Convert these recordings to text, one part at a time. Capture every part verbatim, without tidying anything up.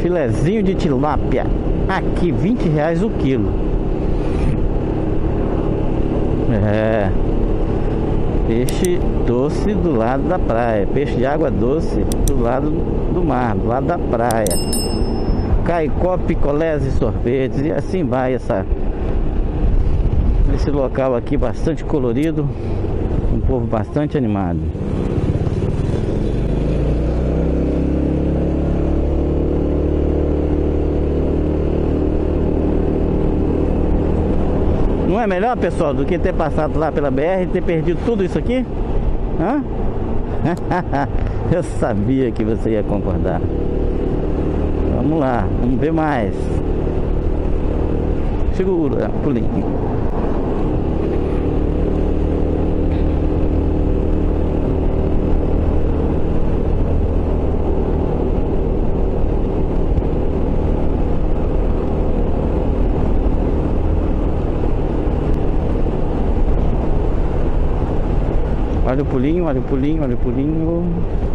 Filezinho de tilápia. Aqui, vinte reais o quilo. É. Peixe doce do lado da praia. Peixe de água doce do lado do mar, do lado da praia. Caicó, picolés e sorvetes. E assim vai essa, esse local aqui bastante colorido. Um povo bastante animado. Não é melhor, pessoal, do que ter passado lá pela B R e ter perdido tudo isso aqui? Hã? Eu sabia que você ia concordar. Vamos lá, vamos ver mais. Segura, pulinho. Olha o pulinho, olha o pulinho, olha o pulinho.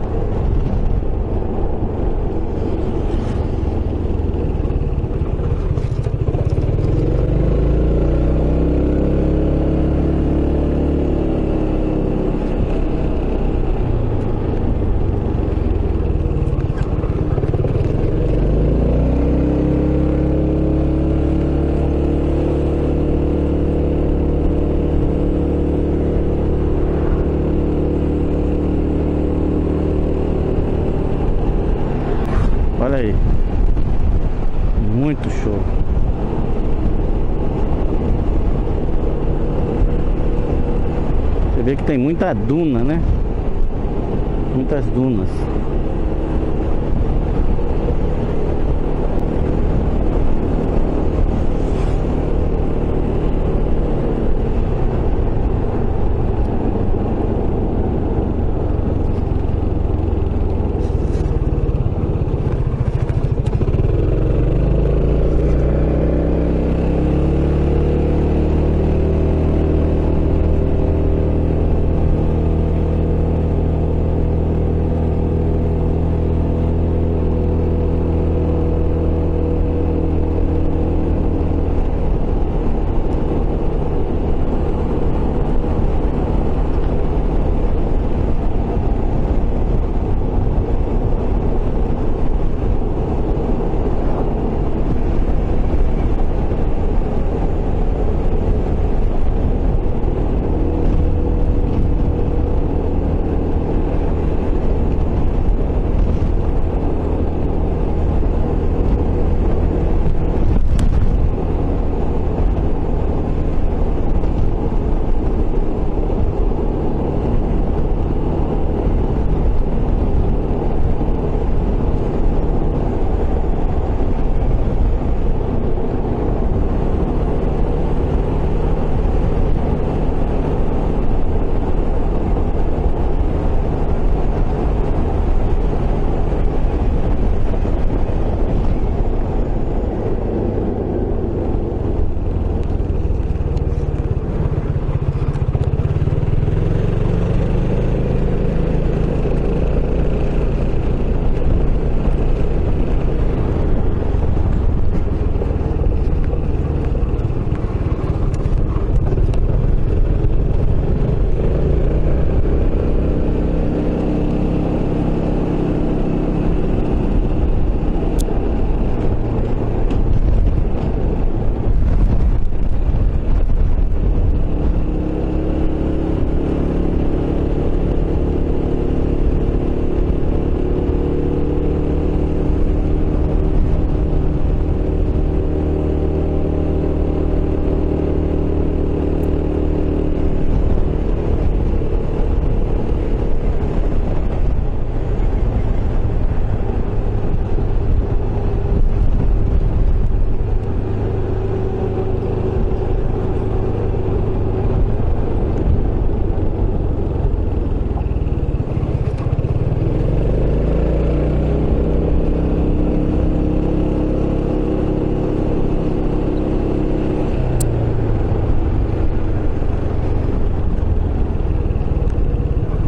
Olha aí, muito show. Você vê que tem muita duna, né? Muitas dunas.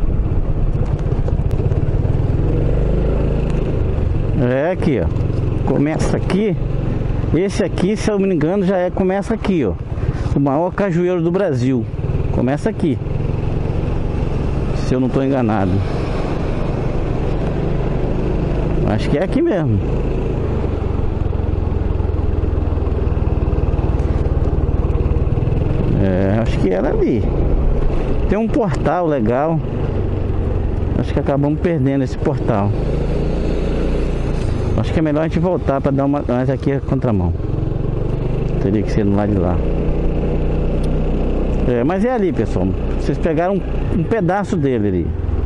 É aqui, ó. Começa aqui. Esse aqui, se eu não me engano, já é, começa aqui, ó. O maior cajueiro do Brasil. Começa aqui. Se eu não estou enganado. Acho que é aqui mesmo. É, acho que era ali. Tem um portal legal. Acho que acabamos perdendo esse portal. Acho que é melhor a gente voltar para dar uma... Mas aqui é contramão. Teria que ser no lado de lá. É, mas é ali, pessoal. Vocês pegaram um, um pedaço dele ali.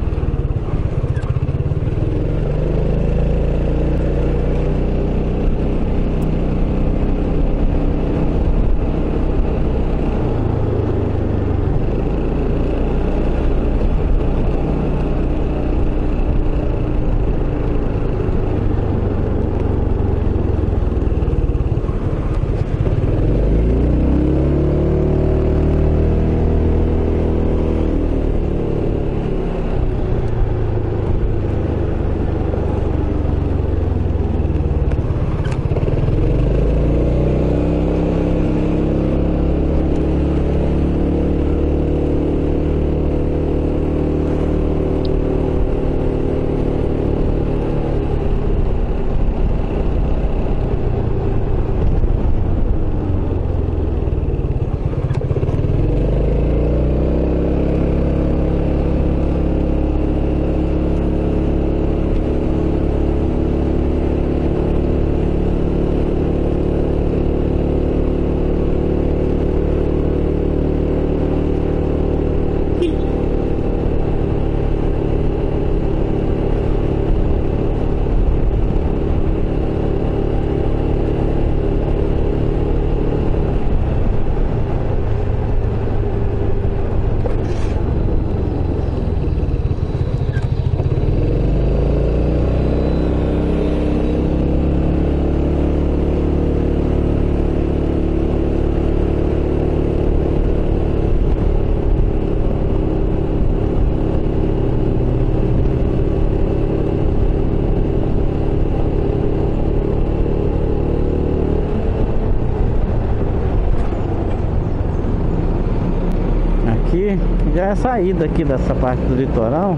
Já é a saída aqui dessa parte do litoral.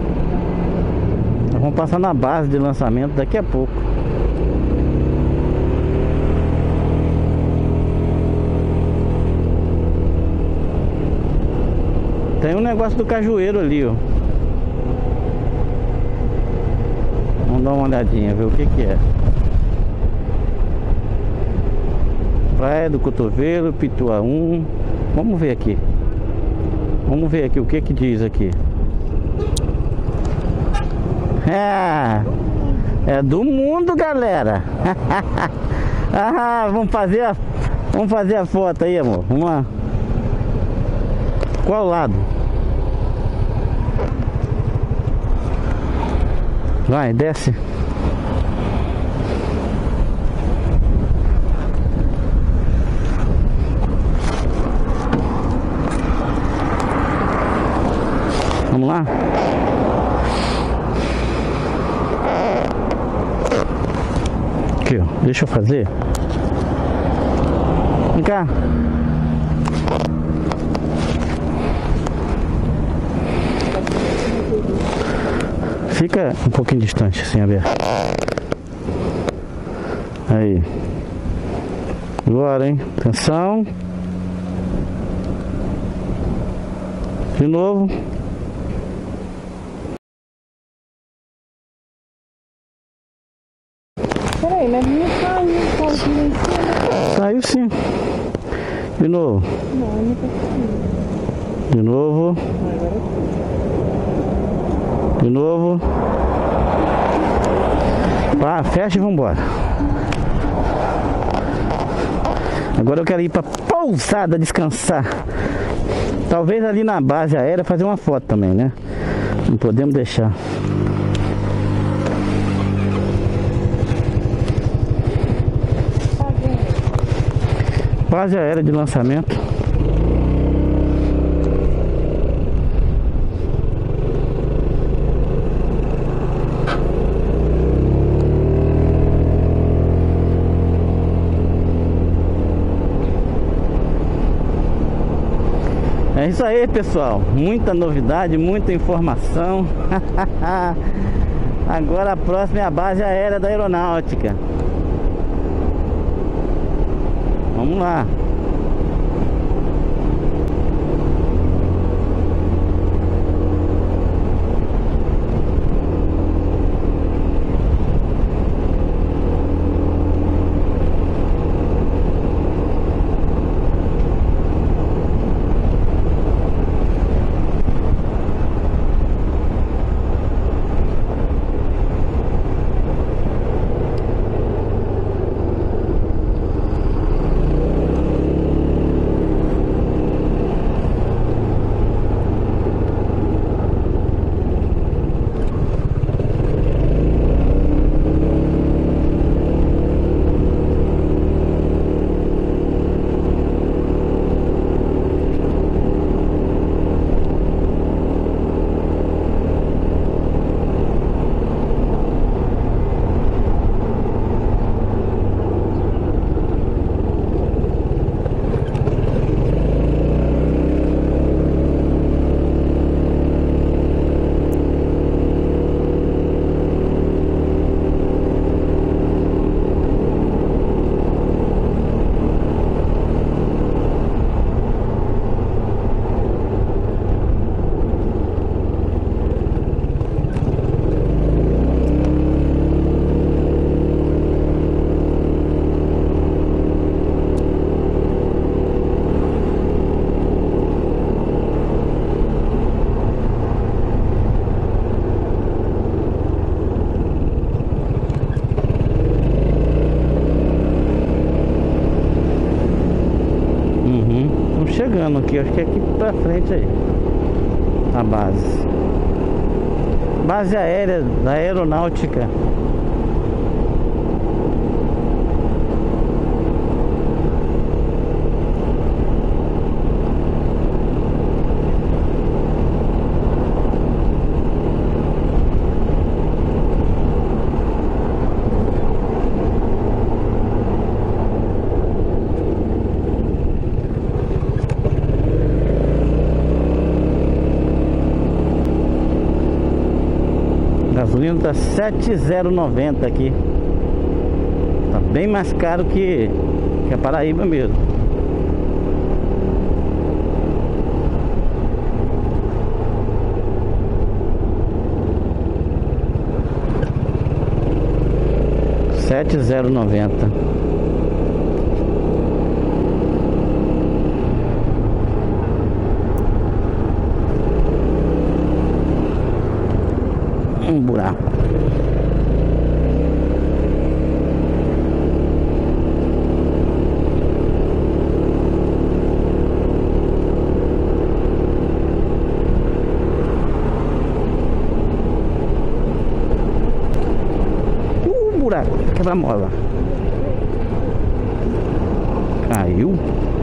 Nós vamos passar na base de lançamento daqui a pouco. Tem um negócio do cajueiro ali, ó. Vamos dar uma olhadinha, ver o que que é. Praia do Cotovelo, Pituaú. Vamos ver aqui. Vamos ver aqui o que que diz aqui. É, é do mundo, galera. Ah, vamos fazer a, vamos fazer a foto aí, amor. Vamos lá. Qual lado? Vai, desce. Vamos lá? Aqui, ó. Deixa eu fazer. Vem cá. Fica um pouquinho distante, assim, aberto. Aí. Agora, hein? Atenção. De novo. Peraí, mas minha saiu, saiu em cima. Saiu sim. De novo. Não, não tá saindo. De novo. De novo. Vá, fecha e vambora. Agora eu quero ir pra pousada descansar. Talvez ali na base aérea fazer uma foto também, né? Não podemos deixar. Base aérea de lançamento. É isso aí, pessoal. Muita novidade, muita informação. Agora a próxima é a base aérea da aeronáutica. Vamos lá. Chegando aqui, acho que é aqui pra frente aí a base base aérea da aeronáutica. Gasolina tá sete zero noventa aqui. Tá bem mais caro que, que a Paraíba mesmo. Sete zero noventa. Um buraco. Uh, buraco. Quebra-mola. Caiu.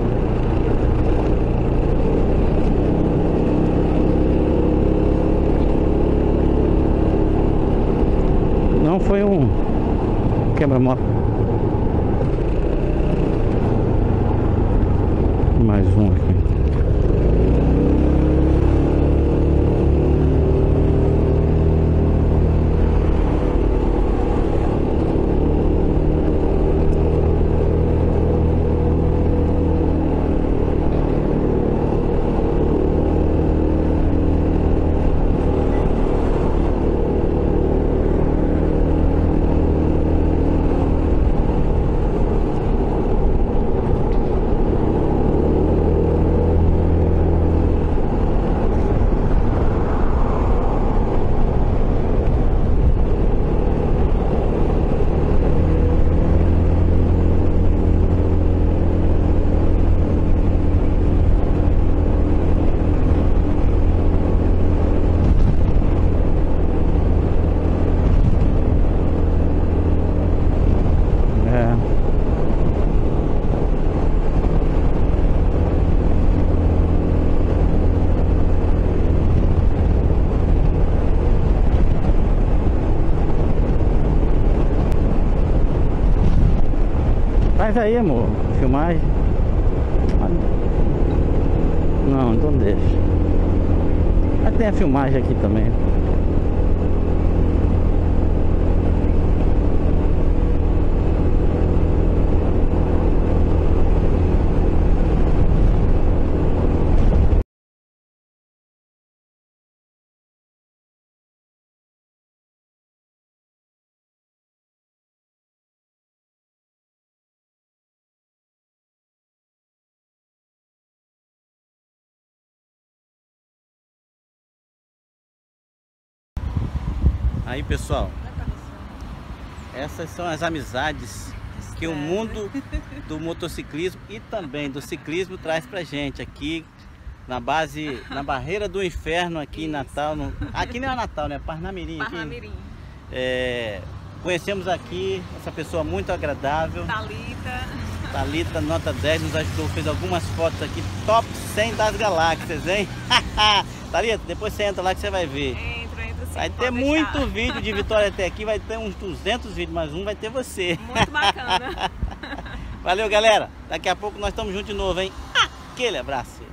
Não foi um quebra-mola. Mais um aqui. Faz aí, amor, filmagem. Não, então deixa. Mas tem a filmagem aqui também. Aí, pessoal, essas são as amizades que o mundo do motociclismo e também do ciclismo traz pra gente aqui na base, na Barreira do Inferno, aqui em Natal. No, aqui não é Natal, né? Parnamirim. Parnamirim. É, conhecemos aqui essa pessoa muito agradável. Thalita. Thalita, nota dez, nos ajudou, fez algumas fotos aqui, top cem das galáxias, hein? Thalita, depois você entra lá que você vai ver. Entra, entra sim. Vai ter muito vídeo de Vitória até aqui, vai ter uns duzentos vídeos, mas um vai ter você. Muito bacana. Valeu, galera. Daqui a pouco nós estamos juntos de novo, hein? Aquele abraço.